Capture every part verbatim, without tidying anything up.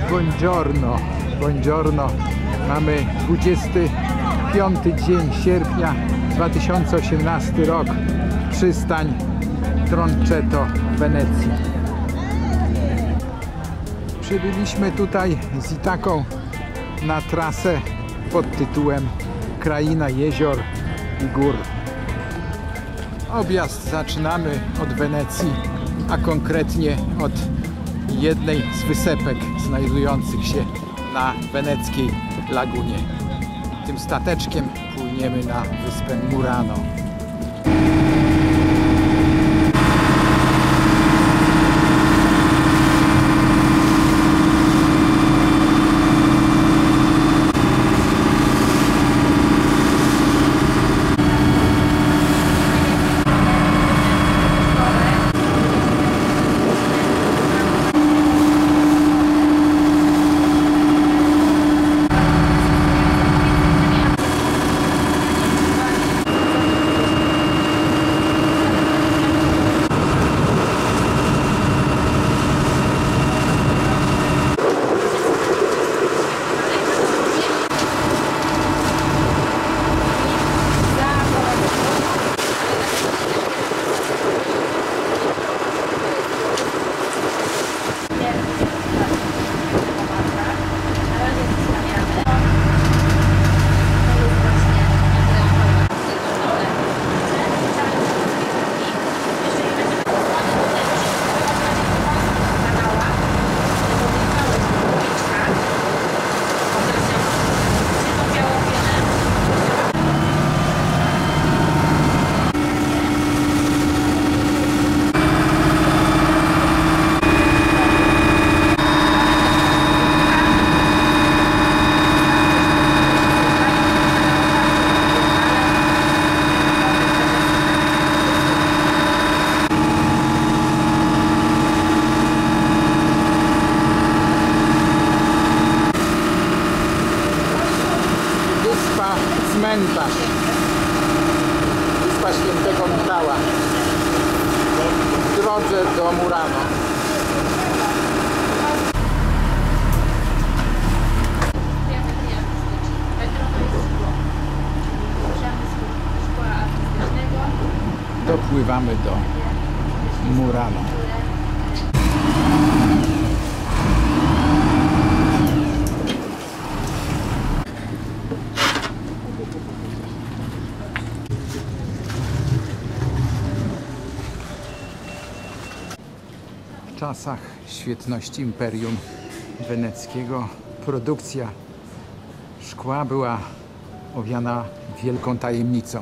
Buongiorno, buongiorno. Mamy dwudziesty piąty dzień sierpnia dwa tysiące osiemnasty rok. Przystań Troncheto w Wenecji. Przybyliśmy tutaj z Itaką na trasę pod tytułem Kraina jezior i gór. Objazd zaczynamy od Wenecji, a konkretnie od jednej z wysepek znajdujących się na weneckiej lagunie. Tym stateczkiem płyniemy na wyspę Murano. Cmentarz. Wyspa Świętego Michała w drodze do Murano. Dopływamy do Murano. W czasach świetności Imperium Weneckiego produkcja szkła była owiana wielką tajemnicą.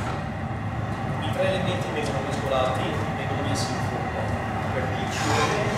I tre elementi vengono mescolati, vengono messi in fuoco per dieci ore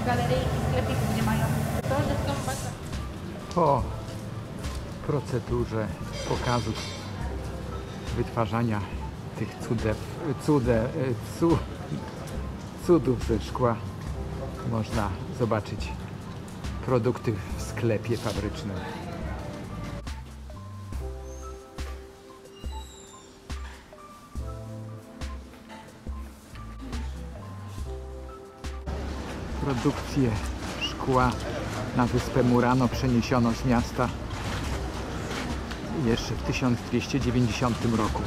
galeryjki, sklepików, gdzie mają to, że są bardzo... Po procedurze pokazu wytwarzania tych cudew, cude, cu, cudów ze szkła można zobaczyć produkty w sklepie fabrycznym. Produkcję szkła na wyspę Murano przeniesiono z miasta jeszcze w tysiąc dwieście dziewięćdziesiątym roku.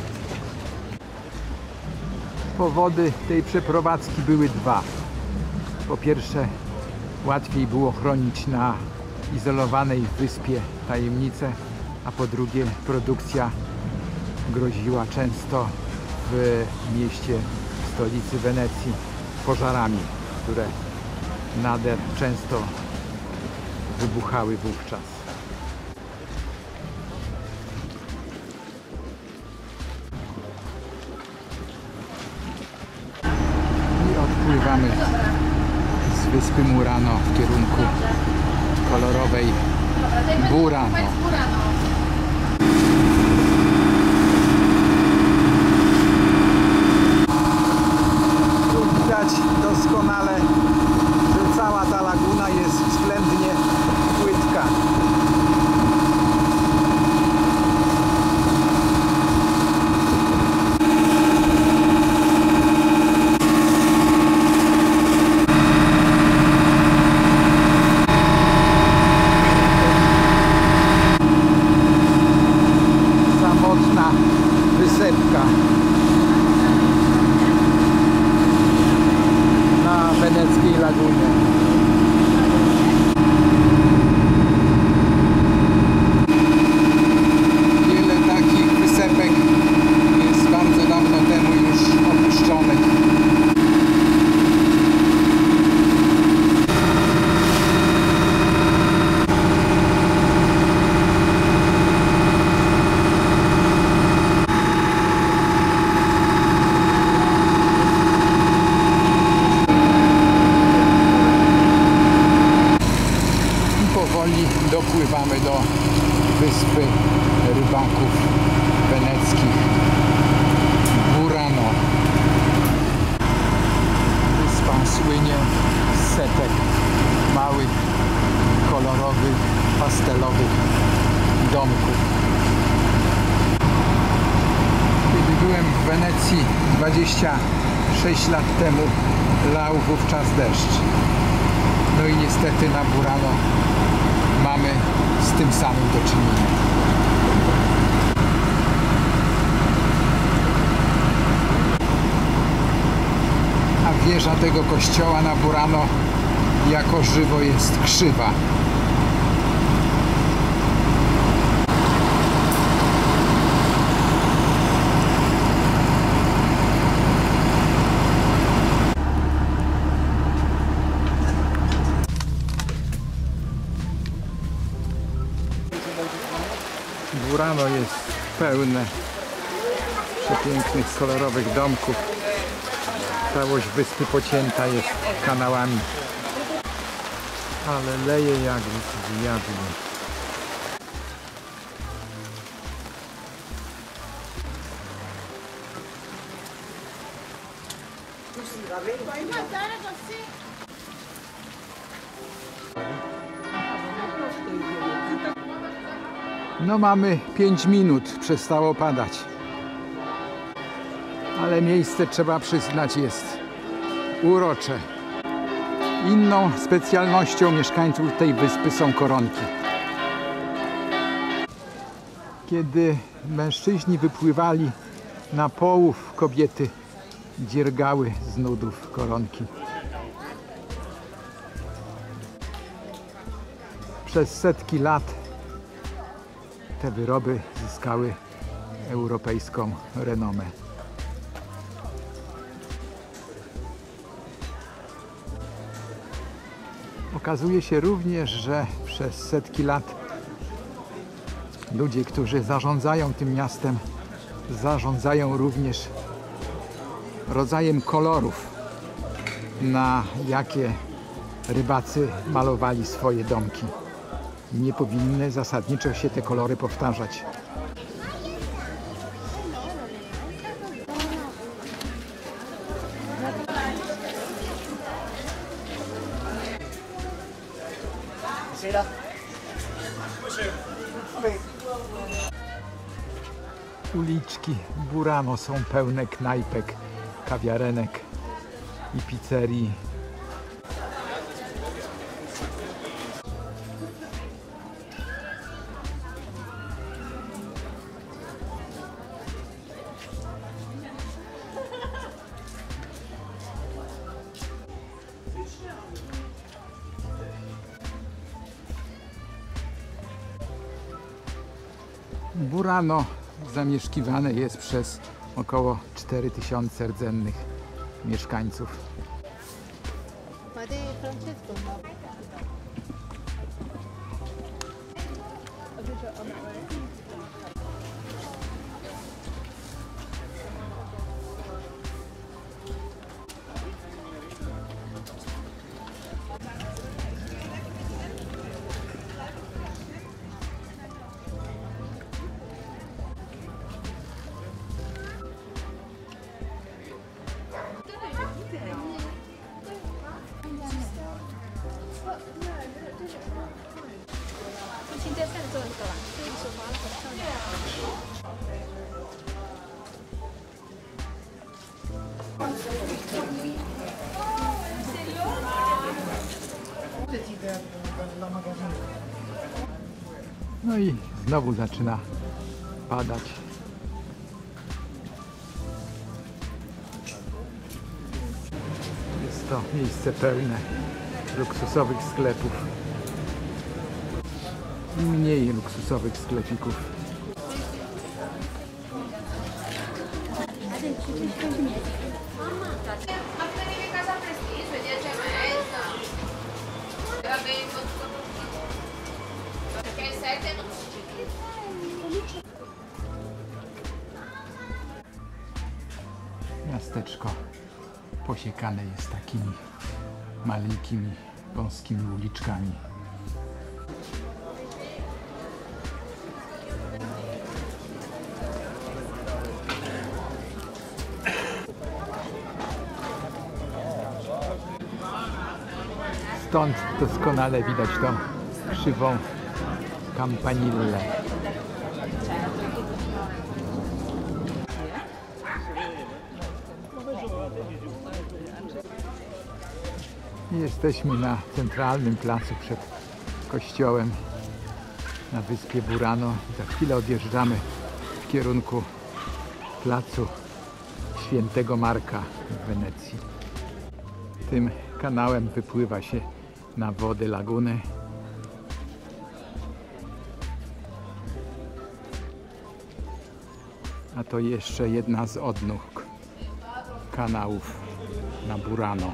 Powody tej przeprowadzki były dwa. Po pierwsze, łatwiej było chronić na izolowanej wyspie tajemnicę, a po drugie, produkcja groziła często w mieście, w stolicy Wenecji pożarami, które nader często wybuchały wówczas. I odpływamy z wyspy Murano w kierunku kolorowej Burano. Tu widać doskonale, że cała ta laguna jest względnie płytka. Samotna wysepka na weneckiej lagunie. Wiele takich wysepek jest bardzo dawno temu już opuszczonych. Powoli dopływamy do wyspy rybaków weneckich Burano. Wyspa słynie z setek małych, kolorowych, pastelowych domków. Kiedy byłem w Wenecji dwadzieścia sześć lat temu, lał wówczas deszcz. No i niestety na Burano mamy z tym samym do czynienia. A wieża tego kościoła na Burano jako żywo jest krzywa. Burano jest pełne przepięknych, kolorowych domków. Całość wyspy pocięta jest kanałami, ale leje jak z wiatru. No mamy pięć minut, przestało padać. Ale miejsce, trzeba przyznać, jest urocze. Inną specjalnością mieszkańców tej wyspy są koronki. Kiedy mężczyźni wypływali na połów, kobiety dziergały z nudów koronki. Przez setki lat te wyroby zyskały europejską renomę. Okazuje się również, że przez setki lat ludzie, którzy zarządzają tym miastem, zarządzają również rodzajem kolorów, na jakie rybacy malowali swoje domki. Nie powinny zasadniczo się te kolory powtarzać. Uliczki Burano są pełne knajpek, kawiarenek i pizzerii. Burano zamieszkiwane jest przez około cztery tysiące rdzennych mieszkańców. No i znowu zaczyna padać. Jest to miejsce pełne luksusowych sklepów i mniej luksusowych sklepików. Miasteczko posiekane jest takimi maleńkimi, wąskimi uliczkami. Stąd doskonale widać tą krzywą Campanile. Jesteśmy na centralnym placu przed kościołem na wyspie Burano. Za chwilę odjeżdżamy w kierunku placu Świętego Marka w Wenecji. Tym kanałem wypływa się na wody laguny. A to jeszcze jedna z odnóg kanałów na Burano.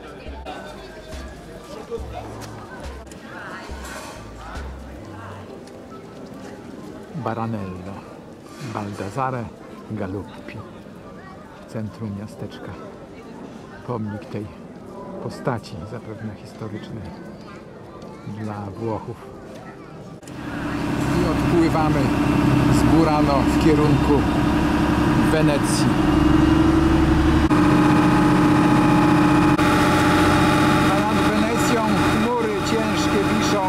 Baranello, Baldassare Galuppi, centrum miasteczka. Pomnik tej postaci, zapewne historycznej dla Włochów. I odpływamy z Burano w kierunku Wenecji. A nad Wenecją chmury ciężkie wiszą.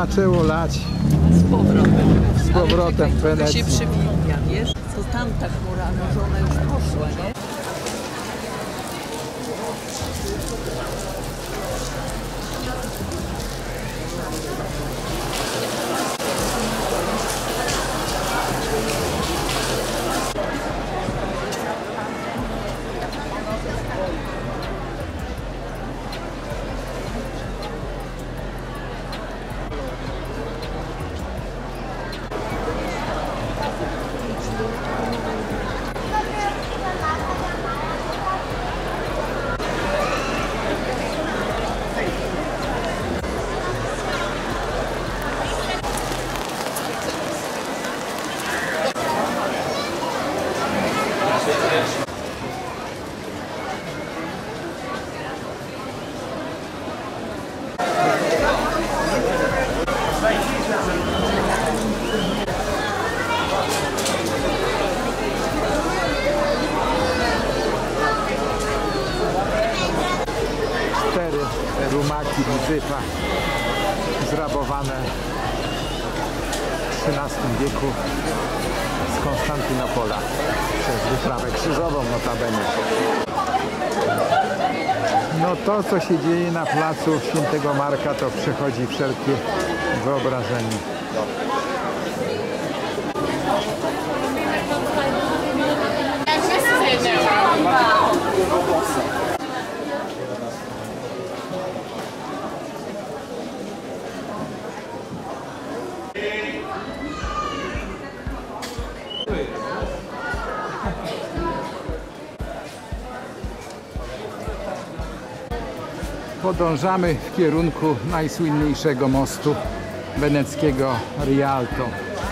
zaczęło lać Z powrotem. z powrotem w Ale czekaj, to się Wenecji. przewija, wiesz? Co tamta chmura, no, że ona już poszła, nie? Cztery rumaki Widzyfa zrabowane w trzynastym wieku z Konstantynopola przez wyprawę krzyżową notabene. No to, co się dzieje na placu Świętego Marka, to przechodzi wszelkie wyobrażenie. Podążamy w kierunku najsłynniejszego mostu weneckiego Rialto.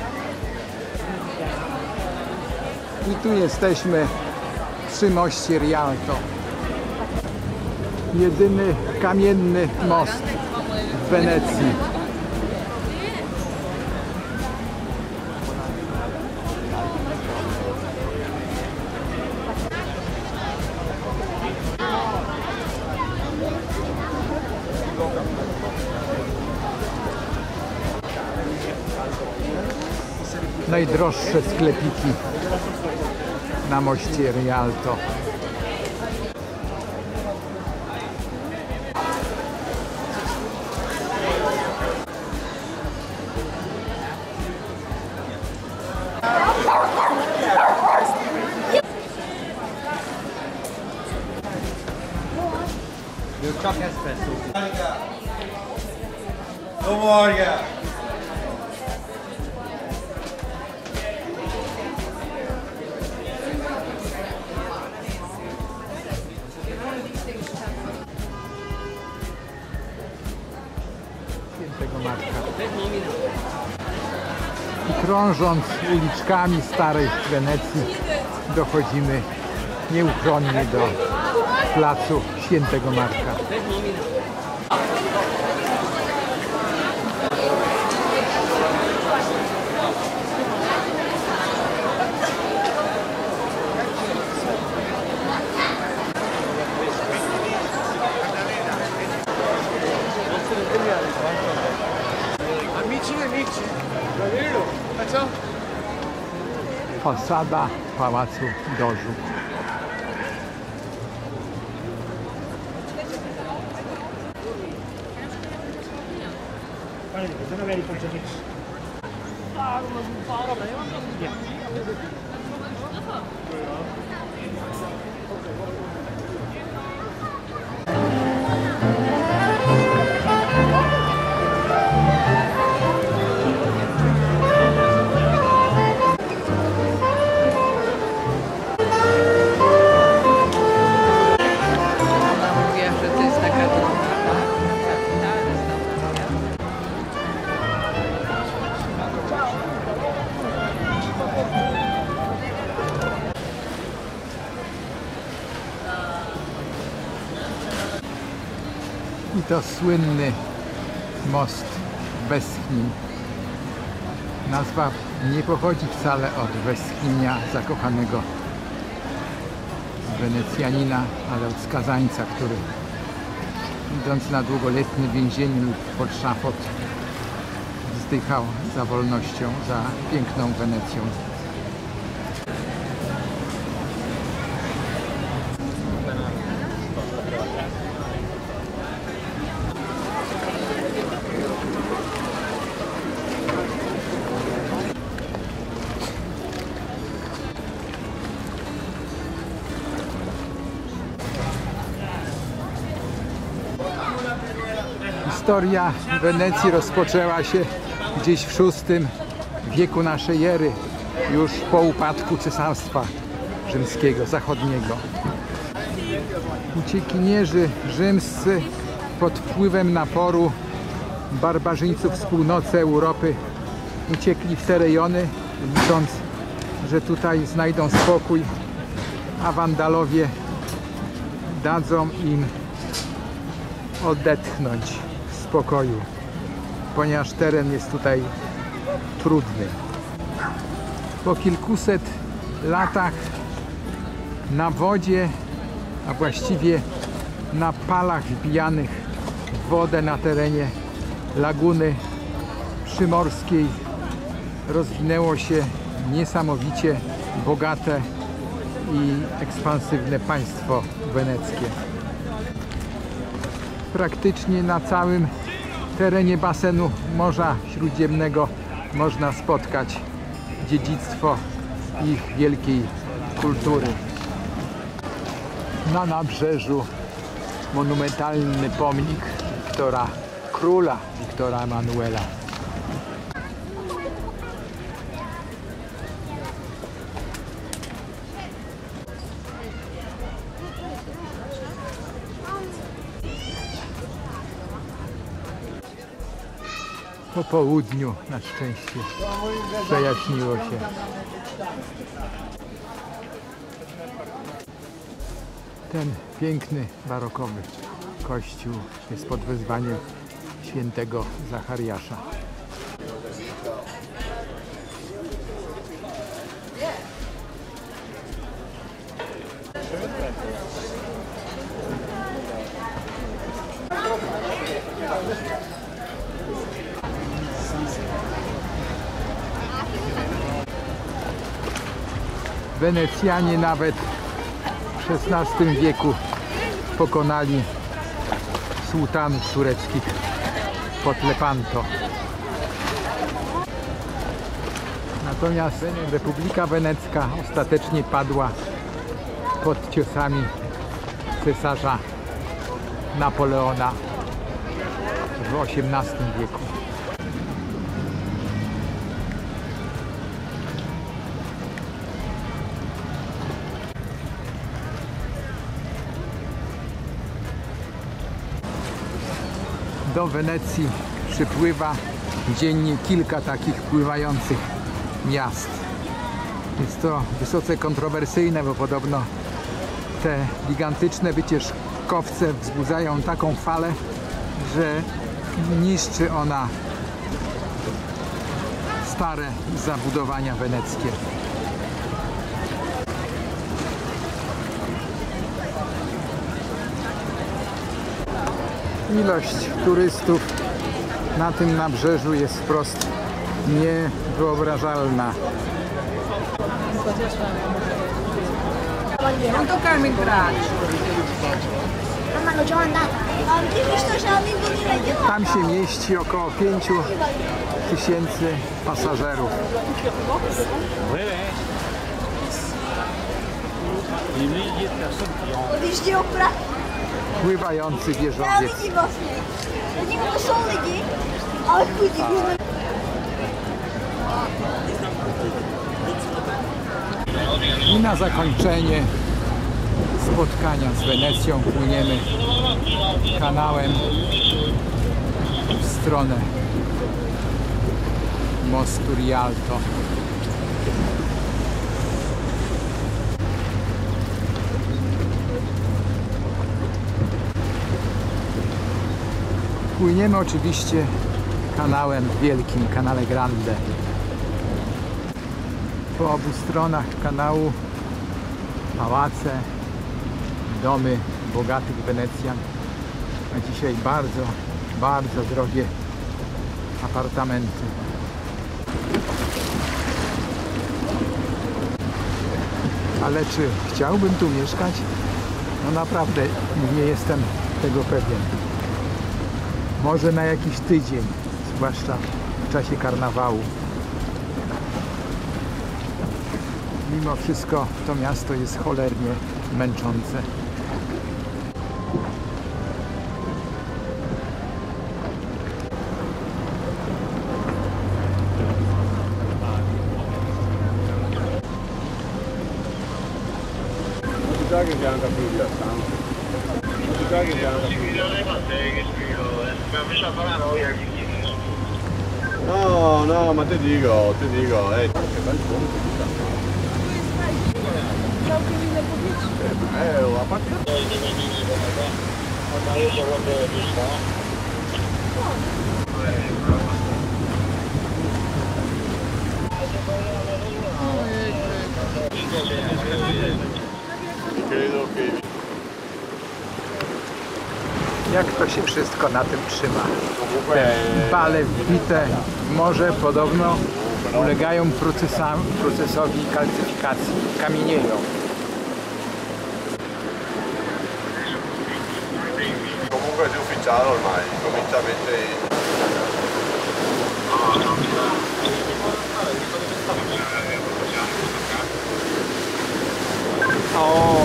I tu jesteśmy przy moście Rialto. Jedyny kamienny most w Wenecji. Najdroższe sklepiki na moście Rialto. Domorga. Świętego Marka. I krążąc uliczkami starej Wenecji dochodzimy nieuchronnie do placu Świętego Marka. Fasada Pałacu Dożu. Mówiła, że to jest taka droga. I to słynny most Westchnień. Nazwa nie pochodzi wcale od westchnienia zakochanego Wenecjanina, ale od skazańca, który idąc na długoletnie więzienie lub pod szafot wzdychał za wolnością, za piękną Wenecją. Historia Wenecji rozpoczęła się gdzieś w szóstym wieku naszej ery, już po upadku Cesarstwa Rzymskiego, Zachodniego. Uciekinierzy rzymscy pod wpływem naporu barbarzyńców z północy Europy uciekli w te rejony, licząc, że tutaj znajdą spokój, a Wandalowie dadzą im odetchnąć w spokoju, ponieważ teren jest tutaj trudny. Po kilkuset latach na wodzie, a właściwie na palach wbijanych w wodę na terenie laguny przymorskiej rozwinęło się niesamowicie bogate i ekspansywne państwo weneckie. Praktycznie na całym terenie basenu Morza Śródziemnego można spotkać dziedzictwo ich wielkiej kultury. Na nabrzeżu monumentalny pomnik Wiktora, króla Wiktora Emanuela. Po południu na szczęście przejaśniło się. Ten piękny, barokowy kościół jest pod wezwaniem świętego Zachariasza. Wenecjanie nawet w szesnastym wieku pokonali sułtanów tureckich pod Lepanto. Natomiast Republika Wenecka ostatecznie padła pod ciosami cesarza Napoleona w osiemnastym wieku. Do Wenecji przypływa dziennie kilka takich pływających miast. Jest to wysoce kontrowersyjne, bo podobno te gigantyczne wycieczkowce wzbudzają taką falę, że niszczy ona stare zabudowania weneckie. Ilość turystów na tym nabrzeżu jest wprost niewyobrażalna. Tam się mieści około pięciu tysięcy pasażerów. Pływający wieżowiec. I na zakończenie spotkania z Wenecją płyniemy kanałem w stronę mostu Rialto. Płyniemy oczywiście kanałem wielkim, Canale Grande. Po obu stronach kanału pałace, domy bogatych Wenecjan, a dzisiaj bardzo, bardzo drogie apartamenty. Ale czy chciałbym tu mieszkać? No naprawdę nie jestem tego pewien. Może na jakiś tydzień, zwłaszcza w czasie karnawału. Mimo wszystko to miasto jest cholernie męczące. No, no, ma te dico, te dico, eh. Che bel ponte di Eh, a parte... Credo che... Jak to się wszystko na tym trzyma? Te pale wbite w morze podobno ulegają procesam, procesowi kalcyfikacji, kamienieją. Comunque è ufficiale ormai, comincia a mettere... Oh,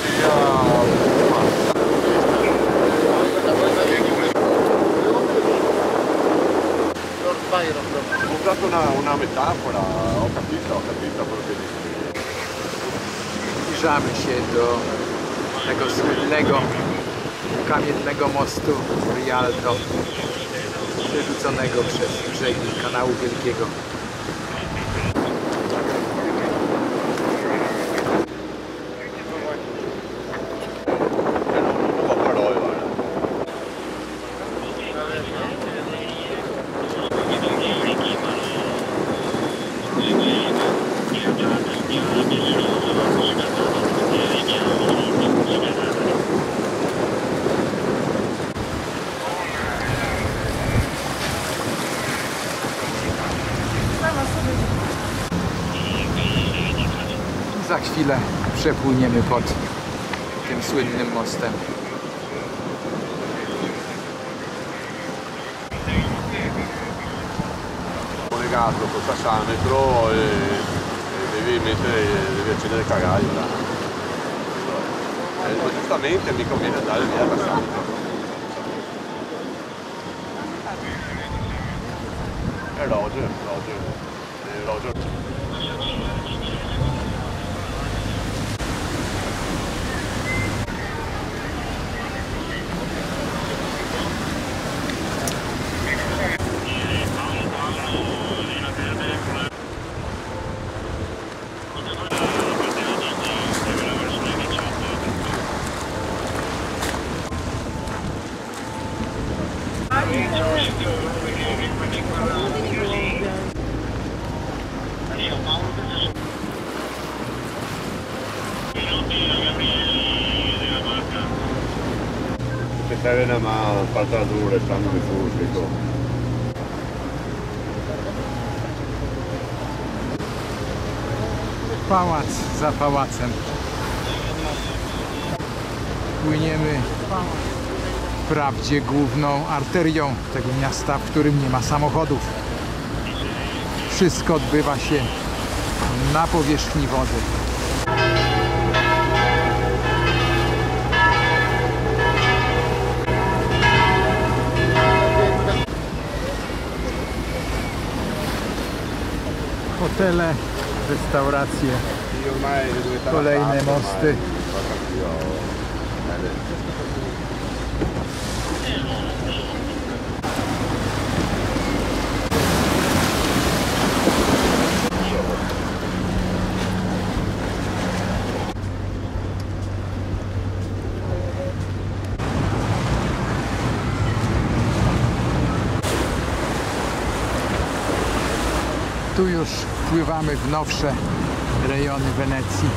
ho usato una, una metafora, ho capito, ho capito quello che dici. Zbliżamy się do tego słynnego kamiennego mostu Rialto, przerzuconego przez brzegi Kanału Wielkiego. Za chwilę przepłyniemy pod tym słynnym mostem. Collegato col tassametro e, e devi mettere, devi accendere il cagaio là. E giustamente mi conviene andare via il tassametro. E Roger, Roger, e Roger. Se serve una mano, spazzatura, stanno di furbico. Pałac za pałacem. Płyniemy wprawdzie główną arterią tego miasta, w którym nie ma samochodów. Wszystko odbywa się na powierzchni wody. Hotele, restauracje, kolejne mosty. Tu już wpływamy w nowsze rejony Wenecji.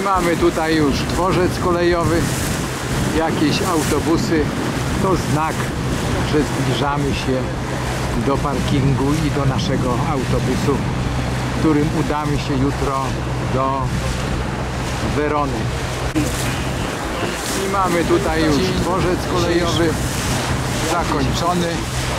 mamy tutaj już dworzec kolejowy, jakieś autobusy. To znak, że zbliżamy się do parkingu i do naszego autobusu, którym udamy się jutro do Werony. I mamy tutaj już dworzec kolejowy zakończony.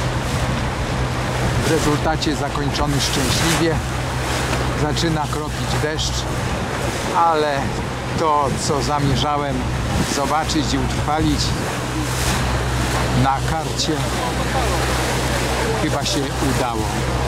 W rezultacie zakończony szczęśliwie. Zaczyna kropić deszcz, ale to, co zamierzałem zobaczyć i utrwalić na karcie, chyba się udało.